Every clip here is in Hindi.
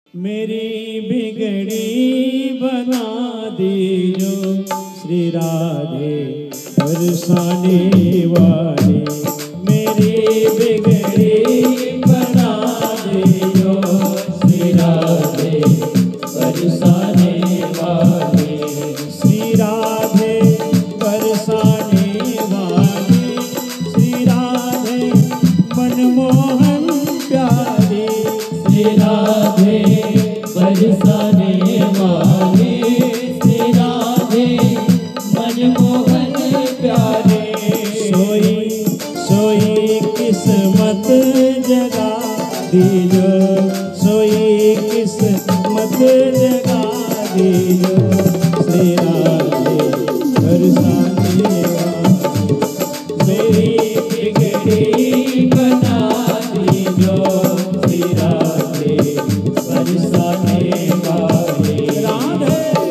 मेरी बिगड़ी बना दी जो श्री राधे बरसाने वाली, मेरी बिगड़ी बना दी जो श्री राधे बरसाने वाली, श्री राधे बरसाने वाली, श्री राधे मनमोहन प्यारी, श्री राधे बरसाने वाली, श्री राधे मनमोहन प्यारे, सोई सोई किस्मत जगा दीजो, सोई किस्मत जगा दीजो, श्री राधे बरसाने वाली, मेरी बिगड़ी बना दीजो, श्री राधे बरसाने वाली, राधे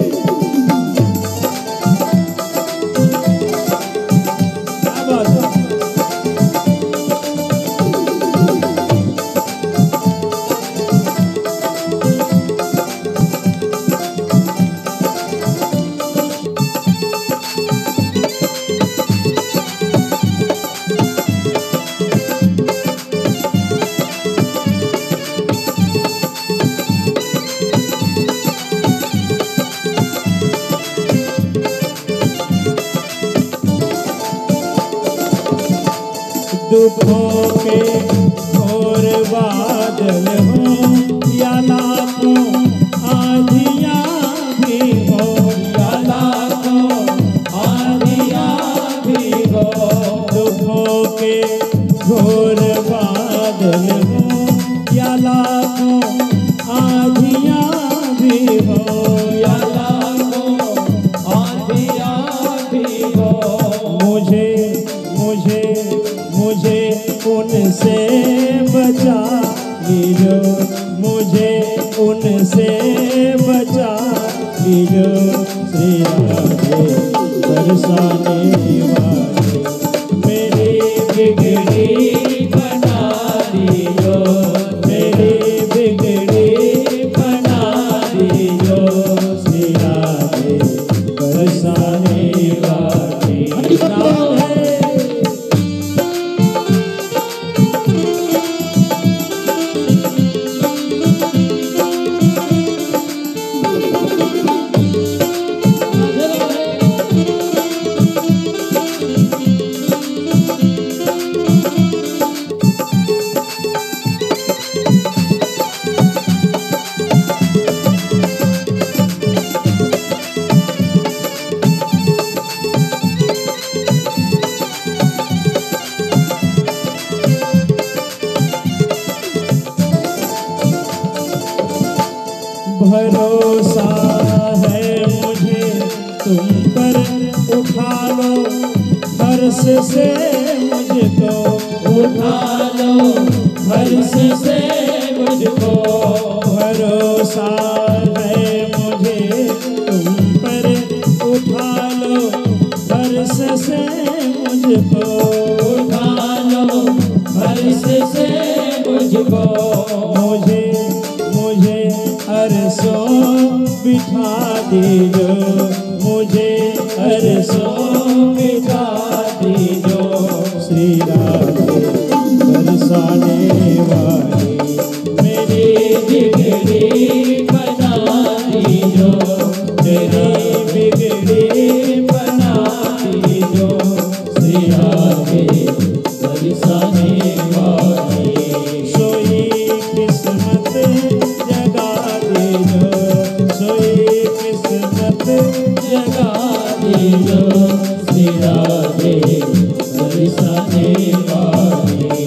क्या बात है। दुखों के घोर बादल हो या लाखों आंधियां भी हो, या लाखों आंधियां भी हो, दुखों के घोर बादल हो या लाखों आंधियां भी हो, या लाखों आंधियां भी हो, मुझे मुझे मुझे उनसे बचा लीजो, मुझे उनसे बचा लीजो, श्री राधे बरसाने वाली, मेरी बिगड़ी बना दीजो, मेरी बिगड़ी बना दीजो, श्री राधे बरसाने वाली, राधे भरोसा है मुझे तुम पर, उठा लो हर्ष से मुझको, उठा लो हर्ष से मुझको, भरोसा है मुझे तुम पर, उठा लो हर्ष से मुझको, उठा लो हर्ष से मुझको, मुझे मुझे अरसों बिठा दीजो, मुझे अरसों बिठा दीजो, श्री राधे बरसाने वाली, मेरी बिगड़ी बना दीजो, मेरी बिगड़ी बना दीजो, श्री राधे बरसाने वाली, सोई किस्मत जगा दीजो, सोई किस्मत जगा दीजो, श्री राधे बरसाने वाली।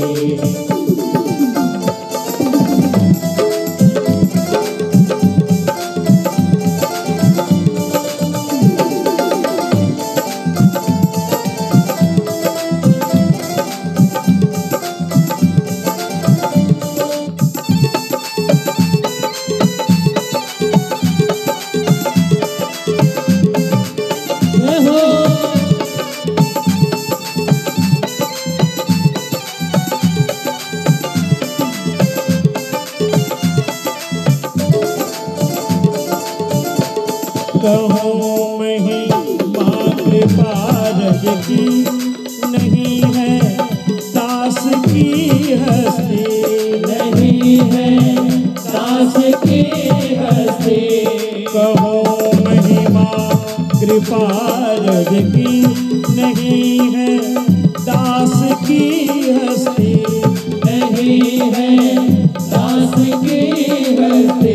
कहूँ महिमा कृपा रज की, नहीं है दास की हस्ती, नहीं है दास की हस्ती। कहूँ महिमा कृपा रज की, नहीं है दास की हस्ती, नहीं है दास की हस्ती।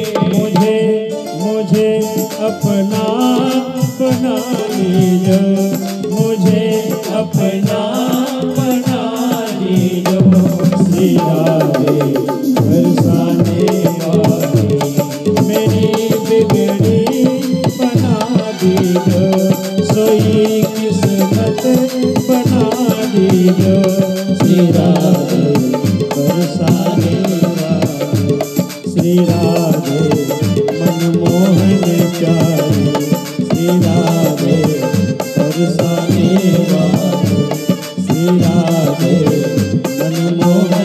मुझे अपना बना लीजो, मुझे अपना बना लीजो। श्री राधे बरसाने वाली, मेरी बिगड़ी बना दीजो, सोई किस्मत बना दीजो। श्री राधे बरसाने वाली, श्री राधे मनमोहन प्यारी, श्री राधे बरसाने वाली, श्री राधे मनमोहन